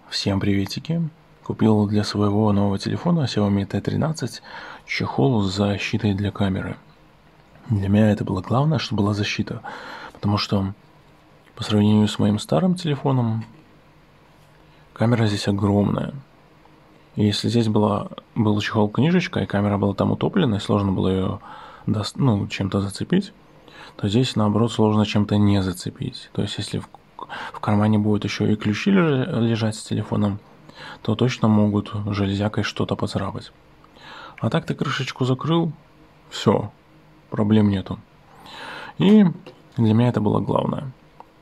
Всем приветики. Купил для своего нового телефона Xiaomi T13 чехол с защитой для камеры. Для меня это было главное, что была защита. Потому что по сравнению с моим старым телефоном, камера здесь огромная. И если здесь был чехол-книжечка, и камера была там утоплена, и сложно было ее чем-то зацепить, то здесь, наоборот, сложно чем-то не зацепить. То есть, если в кармане будет еще и ключи лежать с телефоном, то точно могут железякой что-то поцарапать. А так ты крышечку закрыл, все, проблем нету. И для меня это было главное.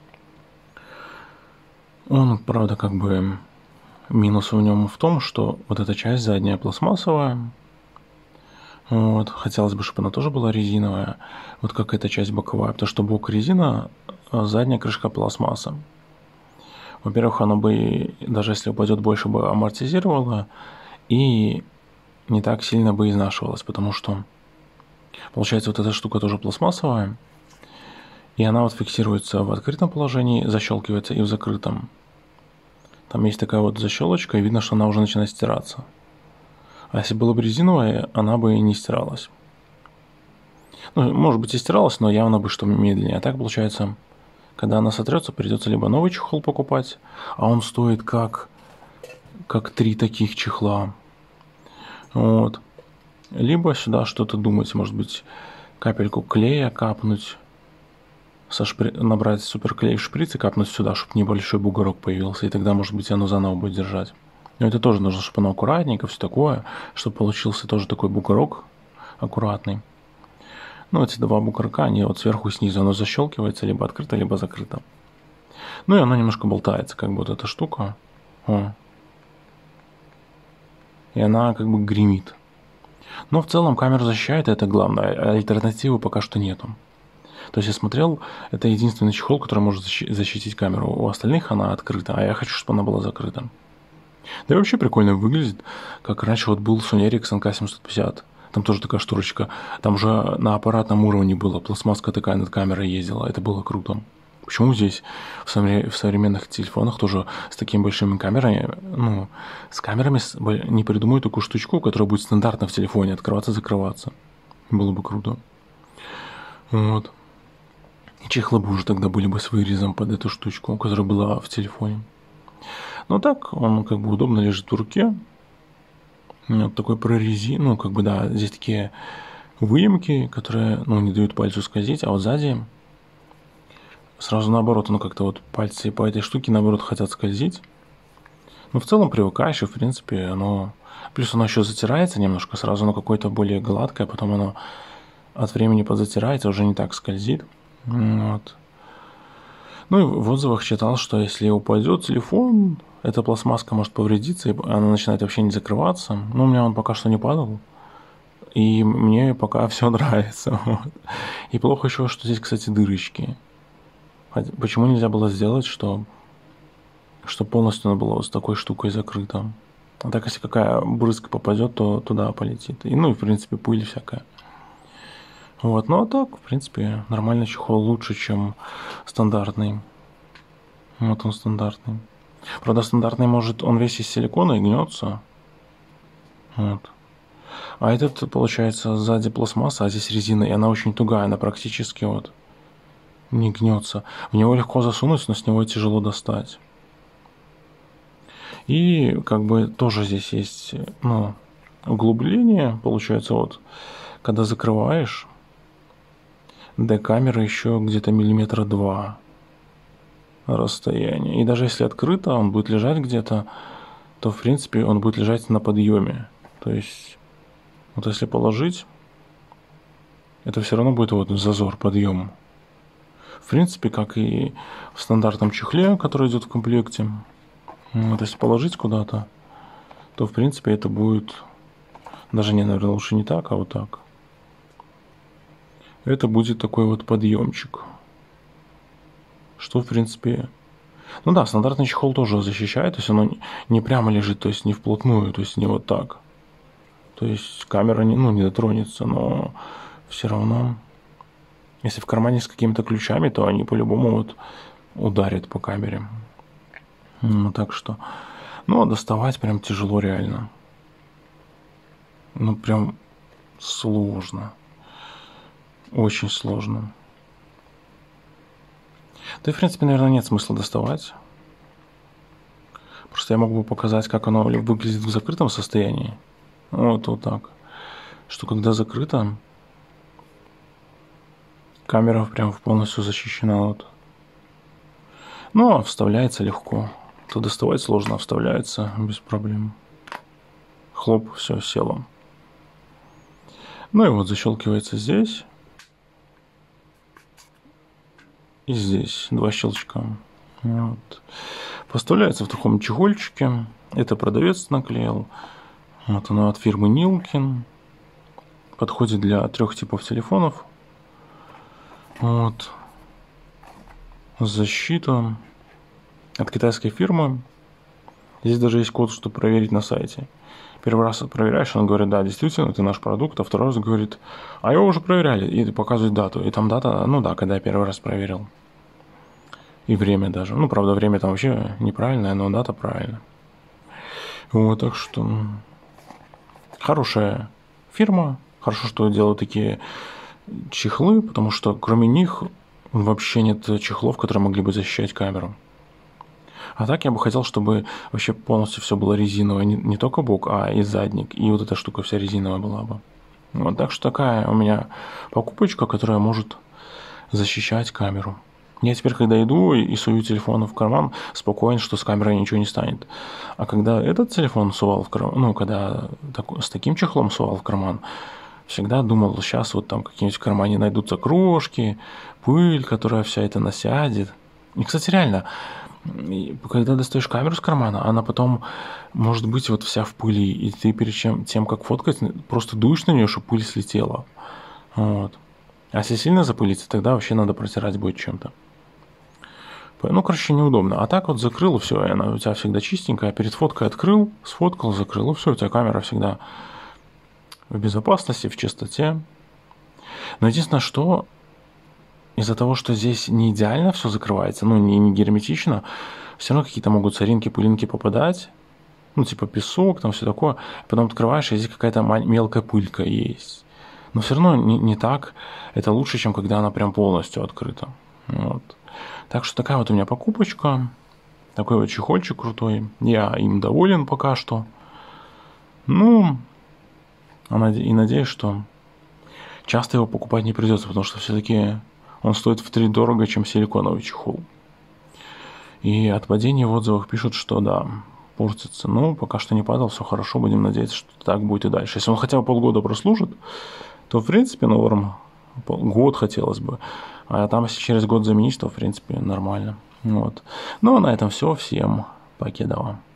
Он, правда, минус в нем в том, что вот эта часть задняя пластмассовая. Вот, хотелось бы, чтобы она тоже была резиновая, вот как эта часть боковая, потому что бок резина, а задняя крышка пластмасса. Во-первых, оно бы, даже если упадет, больше бы амортизировало и не так сильно бы изнашивалось, потому что, получается, вот эта штука тоже пластмассовая, и она вот фиксируется в открытом положении, защелкивается и в закрытом. Там есть такая вот защелочка, и видно, что она уже начинает стираться. А если была бы резиновая, она бы и не стиралась. Ну, может быть и стиралась, но явно бы что медленнее. А так получается, когда она сотрется, придется либо новый чехол покупать, а он стоит как 3 таких чехла. Вот. Либо сюда что-то думать, может быть, капельку клея капнуть, набрать суперклей в шприц и капнуть сюда, чтобы небольшой бугорок появился, и тогда, может быть, оно заново будет держать. Но это тоже нужно, чтобы оно аккуратненько, все такое, чтобы получился тоже такой бугорок аккуратный. Ну, эти два бугорка, они вот сверху и снизу, оно защелкивается, либо открыто, либо закрыто. Ну, и оно немножко болтается, как бы вот эта штука. О. И она как бы гремит. Но в целом камеру защищает, это главное, а альтернативы пока что нету. То есть я смотрел, это единственный чехол, который может защитить камеру. У остальных она открыта, а я хочу, чтобы она была закрыта. Да и вообще прикольно выглядит, как раньше вот был Sony Ericsson K750. Там тоже такая шторочка. Там уже на аппаратном уровне было. Пластмасска такая над камерой ездила. Это было круто. Почему здесь в современных телефонах тоже с такими большими камерами, с камерами не придумают такую штучку, которая будет стандартно в телефоне открываться-закрываться? Было бы круто. Вот. И чехлы бы уже тогда были бы с вырезом под эту штучку, которая была в телефоне. Но так он как бы удобно лежит в руке. Вот такой прорези, да, здесь такие выемки, которые, не дают пальцу скользить, а вот сзади сразу наоборот, как-то вот пальцы по этой штуке наоборот хотят скользить. Но в целом привыкаешь, и в принципе оно... Плюс оно еще затирается немножко, сразу оно какое-то более гладкое, потом оно от времени подзатирается, уже не так скользит. Вот. Ну и в отзывах читал, что если упадет телефон, эта пластмасска может повредиться, и она начинает вообще не закрываться. Но у меня он пока что не падал. И мне пока все нравится. Вот. И плохо еще, что здесь, кстати, дырочки. Почему нельзя было сделать, что полностью оно было вот с такой штукой закрыто? А так, если какая брызга попадет, то туда полетит. И, в принципе, пыль всякая. Вот, ну а так, в принципе, нормальный чехол лучше, чем стандартный. Вот он стандартный. Правда, стандартный он весь из силикона и гнется. Вот. А этот, получается, сзади пластмасса, а здесь резина, и она очень тугая, она практически вот не гнется. В него легко засунуть, но с него тяжело достать. И как бы тоже здесь есть, углубление, получается, вот, когда закрываешь, до камеры еще где-то 2 мм расстояние. И даже если открыто, он будет лежать где-то, то в принципе он будет лежать на подъеме. То есть, вот если положить, это все равно будет вот зазор, подъем. В принципе, как и в стандартном чехле, который идет в комплекте. Вот если положить куда-то, то в принципе это будет, даже наверное, лучше не так, а вот так. Это будет такой вот подъемчик. Что, в принципе... Ну да, стандартный чехол тоже защищает, то есть оно не прямо лежит, то есть не вплотную, то есть не вот так. То есть камера не дотронется, но все равно... Если в кармане с какими-то ключами, то они по-любому вот ударят по камере. Так что... Ну, а доставать прям тяжело реально. Ну, прям сложно. Очень сложно. Да и, в принципе, наверное, нет смысла доставать. Просто я мог бы показать, как оно выглядит в закрытом состоянии. Вот так. Что когда закрыто, камера прям полностью защищена. Вот. Ну, а вставляется легко. То доставать сложно, а вставляется без проблем. Хлоп, все, село. Ну и вот защелкивается здесь. И здесь 2 щелчка. Вот. Поставляется в таком чехольчике. Это продавец наклеил. Вот оно от фирмы Нилкин. Подходит для 3 типов телефонов. Вот. Защита от китайской фирмы. Здесь даже есть код, чтобы проверить на сайте. Первый раз проверяешь, он говорит, да, действительно, это наш продукт. А второй раз говорит, а его уже проверяли. И показывает дату. И там дата, ну да, когда я первый раз проверил. И время даже. Ну, правда, время там вообще неправильное, но дата правильная. Вот, так что хорошая фирма. Хорошо, что делают такие чехлы, потому что кроме них вообще нет чехлов, которые могли бы защищать камеру. А так я бы хотел, чтобы вообще полностью все было резиновое. Не только бок, а и задник. И вот эта штука вся резиновая была бы. Вот, так что такая у меня покупочка, которая может защищать камеру. Я теперь, когда иду и сую телефон в карман, спокоен, что с камерой ничего не станет. А когда этот телефон сувал в карман, ну, когда с таким чехлом сувал в карман, всегда думал, сейчас вот там какие-нибудь в кармане найдутся крошки, пыль, которая вся это насядет. И, кстати, реально, когда достаешь камеру с кармана, она потом может быть вот вся в пыли, и ты перед тем, как фоткать, просто дуешь на нее, чтобы пыль слетела. Вот. А если сильно запылится, тогда вообще надо протирать будет чем-то. Ну, короче, неудобно. А так вот закрыл, все, и она у тебя всегда чистенькая. Перед фоткой открыл, сфоткал, закрыл, и все, у тебя камера всегда в безопасности, в чистоте. Но единственное, что из-за того, что здесь не идеально все закрывается, ну, не герметично, все равно какие-то могут соринки, пылинки попадать. Ну, типа песок, там все такое. Потом открываешь, и здесь какая-то мелкая пылька есть. Но все равно не так. Это лучше, чем когда она прям полностью открыта. Вот. Так что такая вот у меня покупочка. Такой вот чехольчик крутой. Я им доволен пока что. Ну, и надеюсь, что часто его покупать не придется, потому что все-таки он стоит втрое дорого, чем силиконовый чехол. И от падения в отзывах пишут, что да, портится. Ну, пока что не падал, все хорошо. Будем надеяться, что так будет и дальше. Если он хотя бы полгода прослужит, то, в принципе, норм. Год хотелось бы. А там, если через год заменить, то, в принципе, нормально. Вот. Ну, а на этом все. Всем покедова.